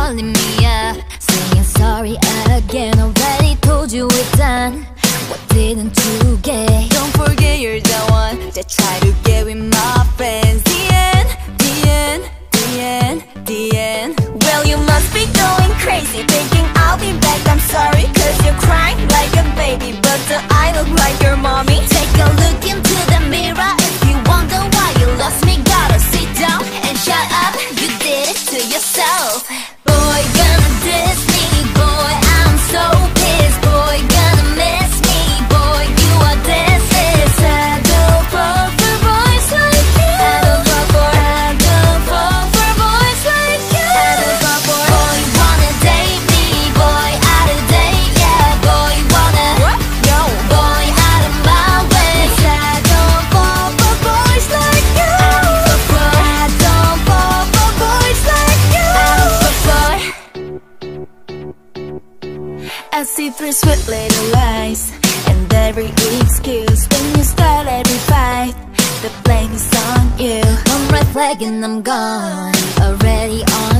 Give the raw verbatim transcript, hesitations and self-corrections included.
calling me up, saying sorry again. Already told you we're done. What didn't you get? Don't forget you're the one that tried to get with my friends. The end, the end, the end, the end. Well, you must be going crazy, thinking I'll be back. I'm sorry, cause you're crying like a baby, but do I look like your mommy? Take a look into the mirror if you wonder why you lost me. Gotta sit down and shut up, you did it to yourself. Boy, gonna diss me, boy, I'm so pissed. Boy, gonna miss me, boy, you are this is. I don't fall for boys like you. I don't fall for, I don't fall for boys like you. I don't fall for. Boy, wanna date me, boy, out of date, yeah. Boy, wanna, yo, boy, out of my way. I don't fall for boys like you. I don't fall for, I don't fall for boys like you. I don't fall for. I see through sweet little lies and every excuse. When you start every fight, the blame is on you. One red flag and I'm gone, already on